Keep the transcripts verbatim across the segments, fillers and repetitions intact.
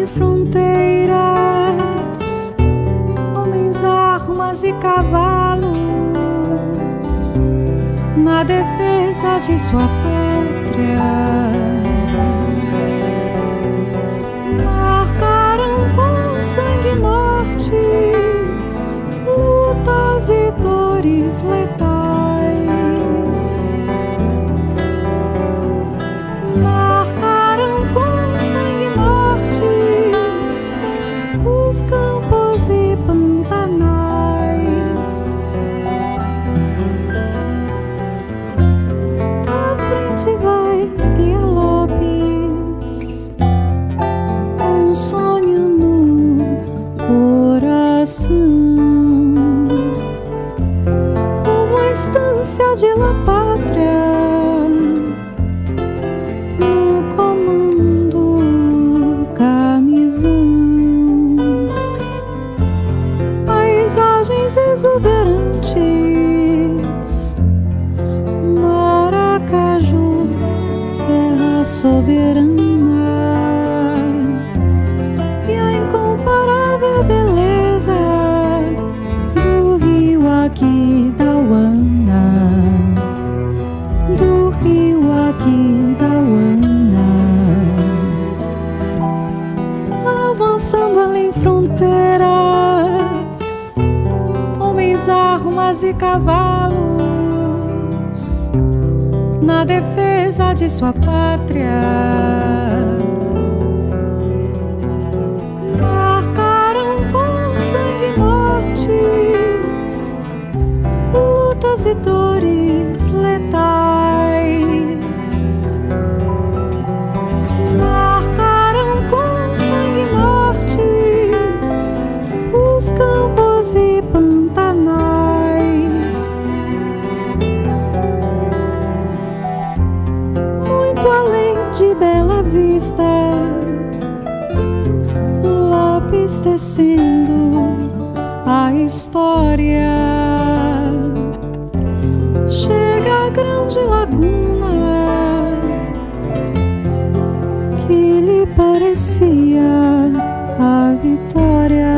além fronteiras, homens, armas e cavalos, na defesa de sua pátria. Marcaram com sangue mortes, lutas e dores letais. Marcaram com sangue mortes os campos e pantanais. À frente vai Guia Lopes, um sonho no coração, uma estância de La Pátria, no comando camisão. Paisagens exuberantes, Maracaju, Serra Soberana, e a incomparável beleza do rio Aquidauana, do rio Aquidauana. Avançando além fronteiras, homens, armas e cavalos, na defesa de sua pátria. Marcaram com sangue mortes, lutas e dores letais. Marcaram com sangue mortes os campos e pantanais. Muito além de Bela Vista, Lopes tecendo a história. Chega a grande laguna que lhe parecia a vitória.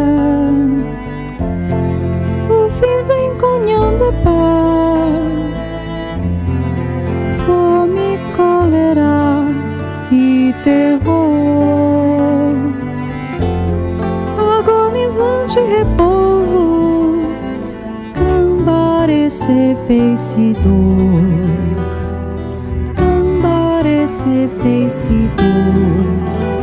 O fim vem com Nhandepá, fome, cólera e terror, agonizante repouso, Cambaré se fez-se dor, Cambaré se fez-se dor.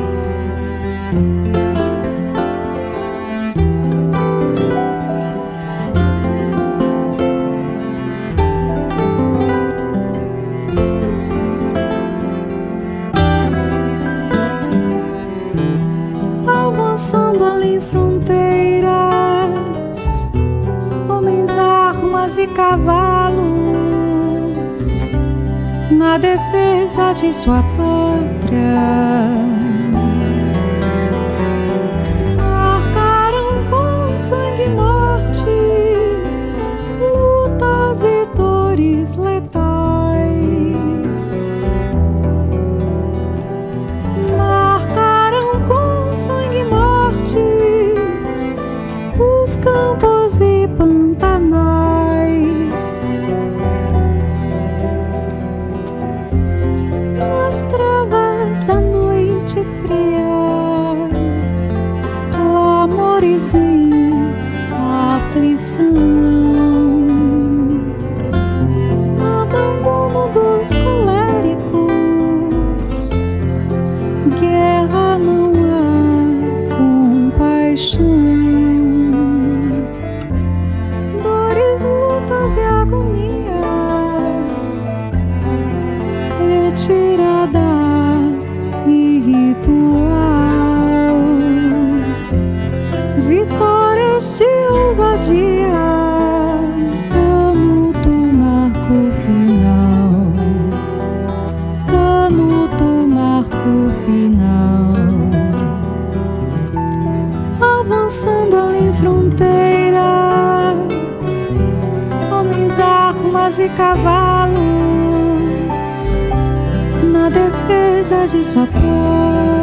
Avançando além fronteiras, homens, armas e cavalos, na defesa de sua pátria. Marcaram com sangue mortes, lutas e dores letais. Marcaram com sangue mortes os campos e pantanais. Nas trevas da noite fria, clamores e aflição, abandono dos coléricos, guerra, não há compaixão, dores, lutas e agonia, retirada e ritual, vitórias de ousadia, canuto marco final, canuto marco final. Avançando além fronteiras, homens, armas e cavalos, na defesa de sua pátria.